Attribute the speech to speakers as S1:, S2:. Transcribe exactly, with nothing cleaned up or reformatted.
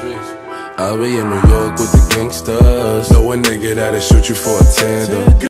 S1: I'll be in New York with the gangsters. Know a nigga that'll shoot you for a tender.